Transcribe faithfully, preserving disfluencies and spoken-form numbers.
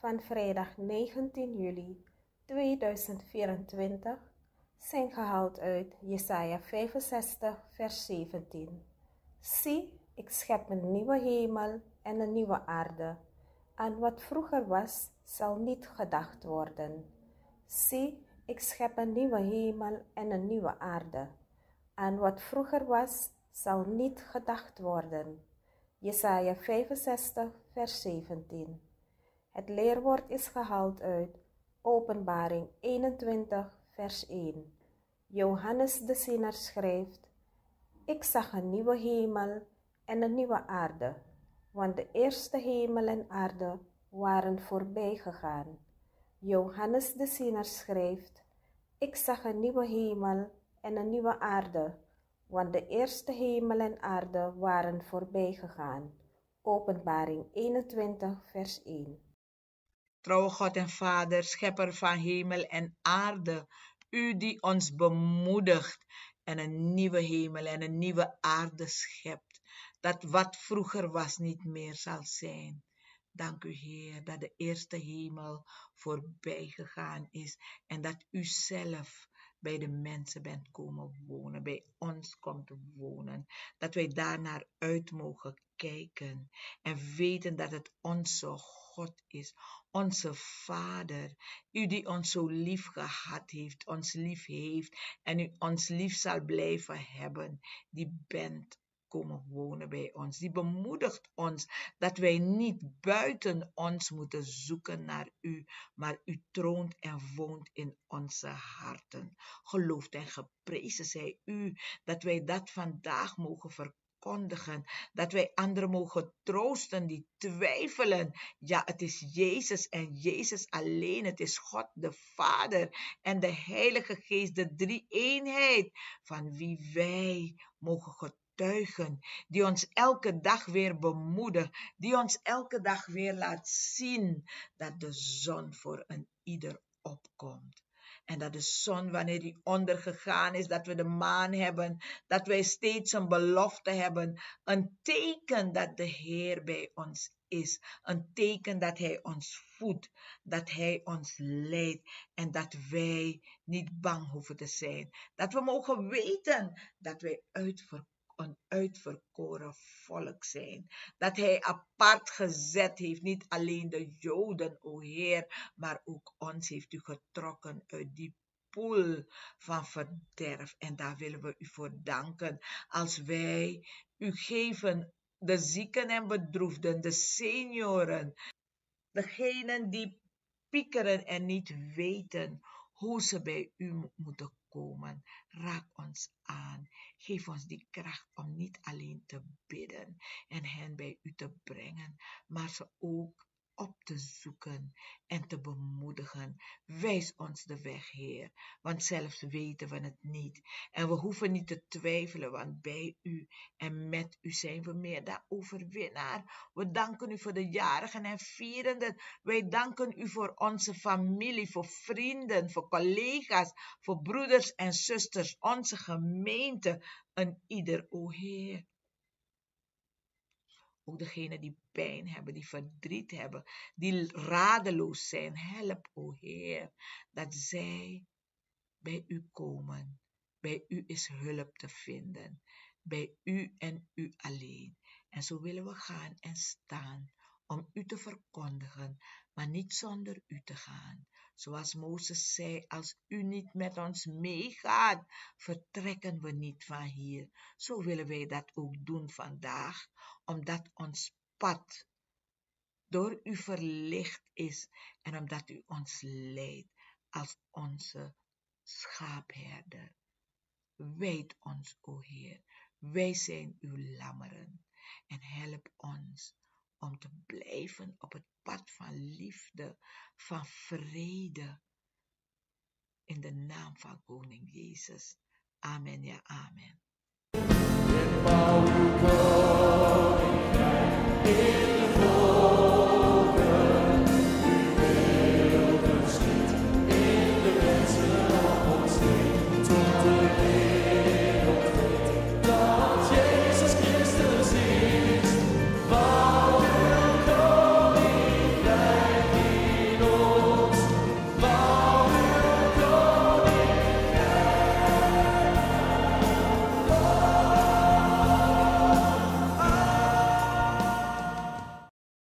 van vrijdag negentien juli tweeduizend vierentwintig zijn gehaald uit Jesaja vijfenzestig vers zeventien. Zie, ik schep een nieuwe hemel en een nieuwe aarde. Aan wat vroeger was, zal niet gedacht worden. Zie, ik schep een nieuwe hemel en een nieuwe aarde. Aan wat vroeger was, zal niet gedacht worden. Jesaja vijfenzestig vers zeventien. Het leerwoord is gehaald uit Openbaring eenentwintig vers één. Johannes de Ziener schrijft: Ik zag een nieuwe hemel en een nieuwe aarde, want de eerste hemel en aarde waren voorbij gegaan. Johannes de Ziener schrijft: Ik zag een nieuwe hemel en een nieuwe aarde, want de eerste hemel en aarde waren voorbij gegaan. Openbaring eenentwintig vers één. Trouwe God en Vader, schepper van hemel en aarde, u die ons bemoedigt en een nieuwe hemel en een nieuwe aarde schept, dat wat vroeger was niet meer zal zijn. Dank u, Heer, dat de eerste hemel voorbij gegaan is en dat u zelf bij de mensen bent komen wonen, bij ons komt wonen, dat wij daarnaar uit mogen kijken en weten dat het onze God is, onze Vader, u die ons zo lief gehad heeft, ons lief heeft en u ons lief zal blijven hebben, die bent komen wonen bij ons. Die bemoedigt ons dat wij niet buiten ons moeten zoeken naar u, maar u troont en woont in onze harten. Geloofd en geprezen zij u dat wij dat vandaag mogen verkondigen, dat wij anderen mogen troosten die twijfelen. Ja, het is Jezus en Jezus alleen. Het is God de Vader en de Heilige Geest, de drie-eenheid, van wie wij mogen getuigen. Die ons elke dag weer bemoedigt, die ons elke dag weer laat zien dat de zon voor een ieder opkomt. En dat de zon, wanneer die ondergegaan is, dat we de maan hebben, dat wij steeds een belofte hebben, een teken dat de Heer bij ons is, een teken dat Hij ons voedt, dat Hij ons leidt en dat wij niet bang hoeven te zijn. Dat we mogen weten dat wij uitverkoren. Een uitverkoren volk zijn. Dat Hij apart gezet heeft, niet alleen de Joden, o Heer, maar ook ons heeft u getrokken uit die poel van verderf. En daar willen we u voor danken. Als wij u geven, de zieken en bedroefden, de senioren, degenen die piekeren en niet weten hoe ze bij u moeten komen. Raak ons aan. Geef ons die kracht om niet alleen te bidden en hen bij u te brengen, maar ze ook op te zoeken en te bemoedigen. Wijs ons de weg, Heer, want zelfs weten we het niet. En we hoeven niet te twijfelen, want bij u en met u zijn we meer dan overwinnaar. We danken u voor de jarigen en vierenden. Wij danken u voor onze familie, voor vrienden, voor collega's, voor broeders en zusters, onze gemeente, en ieder, o Heer. Ook degenen die pijn hebben, die verdriet hebben, die radeloos zijn. Help, o Heer, dat zij bij u komen. Bij u is hulp te vinden. Bij u en u alleen. En zo willen we gaan en staan om u te verkondigen, maar niet zonder u te gaan. Zoals Mozes zei, als u niet met ons meegaat, vertrekken we niet van hier. Zo willen wij dat ook doen vandaag, omdat ons pad door u verlicht is en omdat u ons leidt als onze schaapherder. Wijd ons, o Heer, wij zijn uw lammeren en help ons om te blijven op het pad van liefde, van vrede, in de naam van Koning Jezus. Amen, ja, amen.